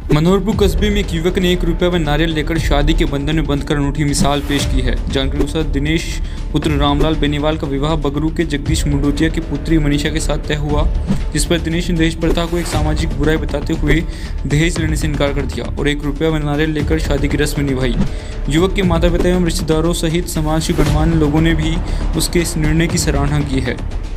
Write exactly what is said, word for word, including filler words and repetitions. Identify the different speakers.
Speaker 1: मनोहरपुर कस्बे में एक युवक ने एक रुपये व नारियल लेकर शादी के बंधन में बंधकर अनूठी मिसाल पेश की है। जानकारी अनुसार दिनेश पुत्र रामलाल बेनीवाल का विवाह बगरू के जगदीश मुंडोतिया की पुत्री मनीषा के साथ तय हुआ, जिस पर दिनेश ने दहेज प्रथा को एक सामाजिक बुराई बताते हुए दहेज लेने से इनकार कर दिया और एक रुपया व नारियल लेकर शादी की रस्म निभाई। युवक के माता पिता एवं रिश्तेदारों सहित समाज के गणमान्य लोगों ने भी उसके इस निर्णय की सराहना की है।